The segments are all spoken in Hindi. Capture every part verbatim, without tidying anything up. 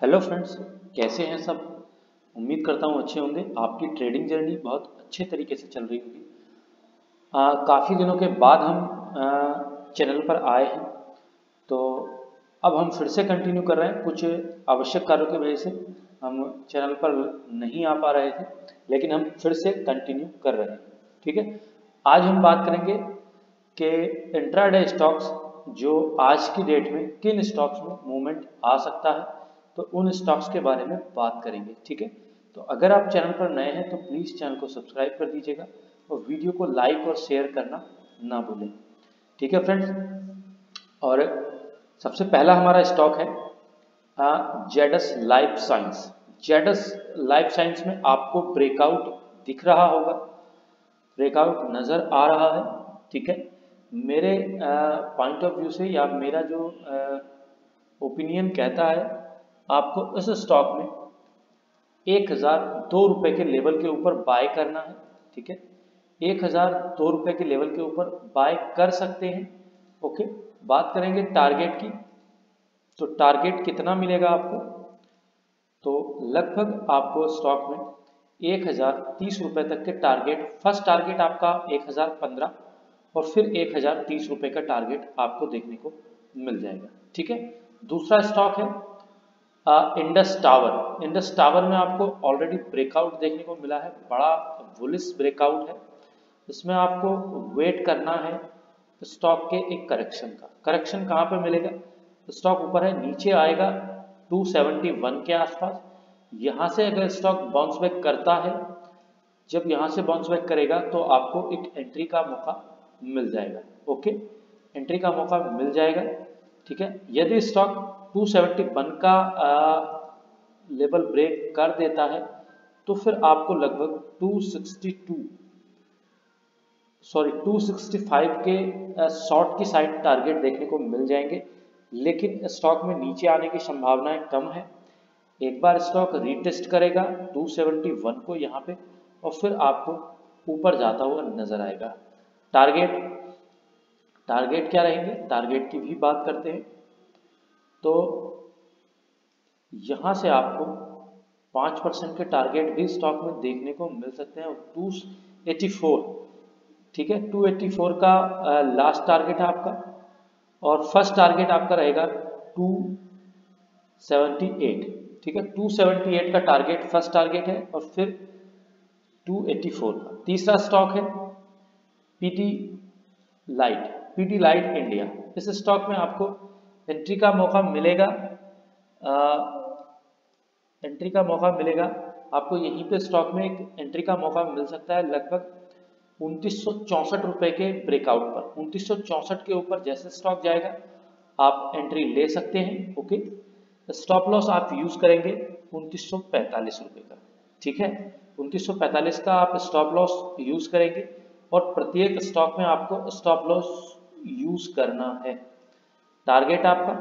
हेलो फ्रेंड्स, कैसे हैं सब। उम्मीद करता हूँ अच्छे होंगे। आपकी ट्रेडिंग जर्नी बहुत अच्छे तरीके से चल रही होगी। काफ़ी दिनों के बाद हम आ, चैनल पर आए हैं, तो अब हम फिर से कंटिन्यू कर रहे हैं। कुछ आवश्यक कार्यों की वजह से हम चैनल पर नहीं आ पा रहे थे, लेकिन हम फिर से कंटिन्यू कर रहे हैं। ठीक है, आज हम बात करेंगे कि इंट्राडे स्टॉक्स जो आज की डेट में किन स्टॉक्स में मूवमेंट आ सकता है, तो उन स्टॉक्स के बारे में बात करेंगे। ठीक है, तो अगर आप चैनल पर नए हैं तो प्लीज़ चैनल को सब्सक्राइब कर दीजिएगा और वीडियो को लाइक और शेयर करना ना भूलें। ठीक है फ्रेंड्स, और सबसे पहला हमारा स्टॉक है Zydus life science. Zydus life science में आपको ब्रेकआउट दिख रहा होगा, ब्रेकआउट नज़र आ रहा है। ठीक है, मेरे पॉइंट ऑफ व्यू से या मेरा जो ओपिनियन कहता है, आपको इस स्टॉक में एक हज़ार दो रुपये के लेवल के ऊपर बाय करना है। ठीक है, एक हज़ार दो रुपये के लेवल के ऊपर बाय कर सकते हैं। ओके, बात करेंगे टारगेट की, तो टारगेट कितना मिलेगा आपको, तो लगभग आपको स्टॉक में एक हज़ार तीस रुपये तक के टारगेट, फर्स्ट टारगेट आपका एक हज़ार पंद्रह और फिर एक हज़ार तीस रुपये का टारगेट आपको देखने को मिल जाएगा। ठीक है, दूसरा स्टॉक है इंडस टावर। इंडस टावर में आपको ऑलरेडी ब्रेकआउट देखने को मिला है, बड़ा बुलिश ब्रेकआउट है। इसमें आपको वेट करना है स्टॉक के एक करेक्शन का। करेक्शन कहाँ पे मिलेगा, स्टॉक ऊपर है, नीचे आएगा दो सौ इकहत्तर के आसपास। यहाँ से अगर स्टॉक बाउंस बैक करता है, जब यहाँ से बाउंस बैक करेगा तो आपको एक एंट्री का मौका मिल जाएगा। ओके, एंट्री का मौका मिल जाएगा। ठीक है, यदि स्टॉक दो सौ इकहत्तर का आ, लेवल ब्रेक कर देता है तो फिर आपको लगभग दो सौ बासठ सॉरी दो सौ पैंसठ के शॉर्ट की साइड टारगेट देखने को मिल जाएंगे, लेकिन स्टॉक में नीचे आने की संभावनाएं कम है। एक बार स्टॉक रीटेस्ट करेगा दो सौ इकहत्तर को यहाँ पे, और फिर आपको ऊपर जाता हुआ नजर आएगा। टारगेट टारगेट क्या रहेंगे, टारगेट की भी बात करते हैं। तो यहाँ से आपको पाँच परसेंट के टारगेट भी स्टॉक में देखने को मिल सकते हैं। दो सौ चौरासी, ठीक है, दो सौ चौरासी का लास्ट टारगेट है आपका, और फर्स्ट टारगेट आपका रहेगा दो सौ अठहत्तर। ठीक है, दो सौ अठहत्तर का टारगेट फर्स्ट टारगेट है, और फिर दो सौ चौरासी का। तीसरा स्टॉक है PT light. PT light India, इस स्टॉक में आपको एंट्री का मौका मिलेगा। आ, एंट्री का मौका मिलेगा आपको यहीं पे स्टॉक में एक एंट्री का मौका मिल सकता है, लगभग उनतीस सौ चौसठ रुपए के ब्रेकआउट पर। उनतीस सौ चौसठ के ऊपर जैसे स्टॉक जाएगा आप एंट्री ले सकते हैं। ओके, स्टॉप लॉस आप यूज करेंगे उनतीस सौ पैंतालीस रुपए का। ठीक है, उनतीस सौ पैंतालीस का आप स्टॉप लॉस यूज करेंगे, और प्रत्येक स्टॉक में आपको स्टॉप लॉस यूज करना है। टारगेट आपका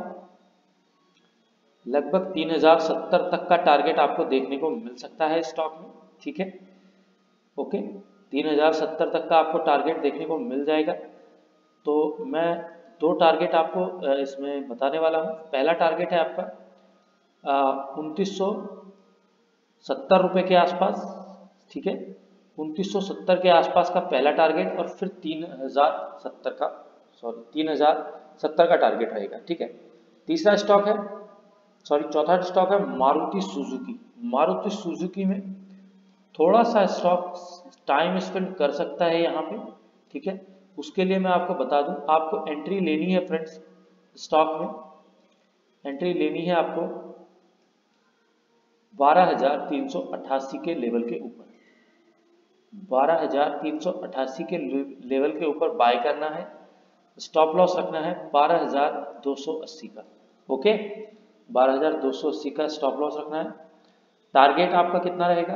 लगभग तीन हज़ार सत्तर तक का टारगेट आपको देखने को मिल सकता है स्टॉक में। ठीक है, ओके, तीन हज़ार सत्तर तक का आपको टारगेट देखने को मिल जाएगा। तो मैं दो टारगेट आपको इसमें बताने वाला हूँ। पहला टारगेट है आपका उनतीस सौ सत्तर रुपये के आसपास। ठीक है, उनतीस सौ सत्तर के आसपास का पहला टारगेट, और फिर तीन हज़ार सत्तर का सॉरी तीन हज़ार सत्तर का टारगेट रहेगा। ठीक है, तीसरा स्टॉक है सॉरी चौथा स्टॉक है मारुति सुजुकी। मारुति सुजुकी में थोड़ा सा स्टॉक टाइम स्पेंड कर सकता है यहाँ पे। ठीक है, उसके लिए मैं आपको बता दूं, आपको एंट्री लेनी है फ्रेंड्स, स्टॉक में एंट्री लेनी है आपको बारह हज़ार तीन सौ अट्ठासी के लेवल के ऊपर। बारह हज़ार तीन सौ अट्ठासी के लेवल के ऊपर बाय करना है। स्टॉप लॉस रखना है बारह हज़ार दो सौ अस्सी का। ओके, बारह हज़ार दो सौ अस्सी का स्टॉप लॉस रखना है। टारगेट आपका कितना रहेगा,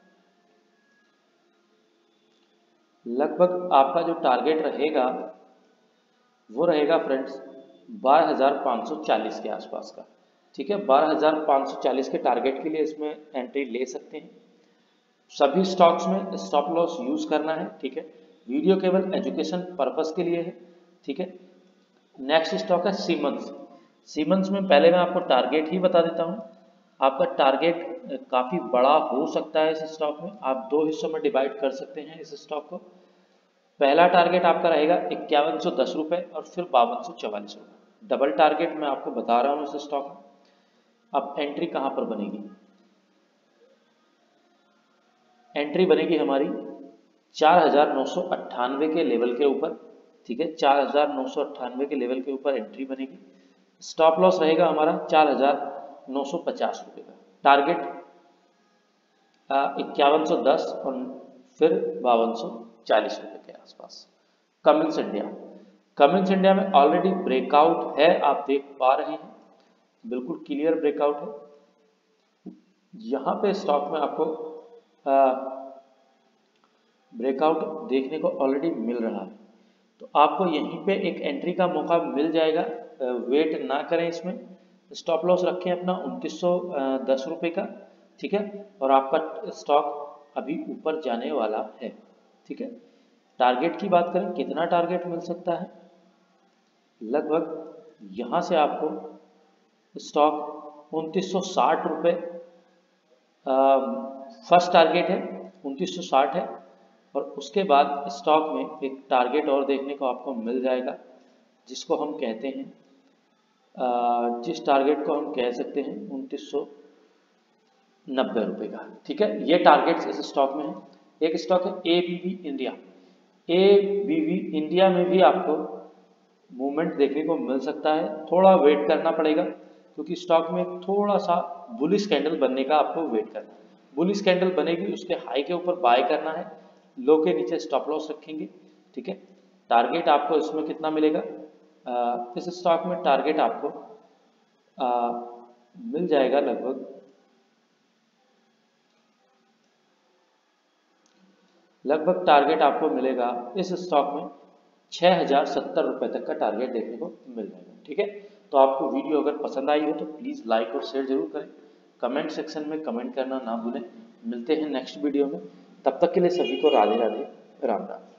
लगभग आपका जो टारगेट रहेगा वो रहेगा फ्रेंड्स बारह हज़ार पाँच सौ चालीस के आसपास का। ठीक है, बारह हज़ार पाँच सौ चालीस के टारगेट के लिए इसमें एंट्री ले सकते हैं। सभी स्टॉक्स में स्टॉप लॉस यूज करना है। ठीक है, वीडियो केवल एजुकेशन पर्पस के लिए है। ठीक है, नेक्स्ट स्टॉक है सीमेंस। सीमेंस में पहले मैं आपको टारगेट ही बता देता हूँ। आपका टारगेट काफ़ी बड़ा हो सकता है इस स्टॉक में। आप दो हिस्सों में डिवाइड कर सकते हैं इस स्टॉक को। पहला टारगेट आपका रहेगा इक्यावन सौ दस रुपये और फिर बावन सौ चवालीस रुपये। डबल टारगेट मैं आपको बता रहा हूँ इस स्टॉक में। अब एंट्री कहाँ पर बनेगी? एंट्री बनेगी हमारी चार हजार नौ सौ अट्ठानवे के लेवल के ऊपर, ठीक है, चार हजार नौ सौ अट्ठानवे के लेवल के ऊपर एंट्री बनेगी। स्टॉप लॉस रहेगा हमारा चार हजार नौ सौ पचास रुपये का। टारगेट इक्यावन सौ दस और फिर बावन सौ चालीस रुपये के आसपास। कमिंस इंडिया, कमिंस इंडिया में ऑलरेडी ब्रेकआउट है, आप देख पा रहे हैं, बिल्कुल क्लियर ब्रेकआउट है। यहाँ पे स्टॉक में आपको ब्रेकआउट देखने को ऑलरेडी मिल रहा है, तो आपको यहीं पे एक एंट्री का मौका मिल जाएगा। वेट ना करें इसमें। स्टॉप लॉस रखें अपना उनतीस सौ दस रुपये का, ठीक है, और आपका स्टॉक अभी ऊपर जाने वाला है, ठीक है। टारगेट की बात करें, कितना टारगेट मिल सकता है? लगभग यहाँ से आपको स्टॉक उनतीस सौ साठ रुपये फर्स्ट टारगेट है, उनतीस सौ साठ है, और उसके बाद स्टॉक में एक टारगेट और देखने को आपको मिल जाएगा, जिसको हम कहते हैं आ, जिस टारगेट को हम कह सकते हैं उनतीस सौ नब्बे रुपये का, ठीक है। ये टारगेट्स इस स्टॉक में है। एक स्टॉक है A B B India. A B B India में भी आपको मूवमेंट देखने को मिल सकता है। थोड़ा वेट करना पड़ेगा क्योंकि स्टॉक में थोड़ा सा बुलिश कैंडल बनने का आपको वेट करना है। बुलिश कैंडल बनेगी, उसके हाई के ऊपर बाय करना है, लो के नीचे स्टॉप लॉस रखेंगे, ठीक है। टारगेट आपको इसमें कितना मिलेगा? आ, इस स्टॉक में टारगेट आपको आ, मिल जाएगा लगभग लगभग टारगेट आपको मिलेगा इस स्टॉक में छः हजार सत्तर रुपये तक का टारगेट देखने को मिल जाएगा, ठीक है। तो आपको वीडियो अगर पसंद आई हो तो प्लीज़ लाइक और शेयर जरूर करें। कमेंट सेक्शन में कमेंट करना ना भूलें। मिलते हैं नेक्स्ट वीडियो में, तब तक के लिए सभी को राधे राधे, राम राम।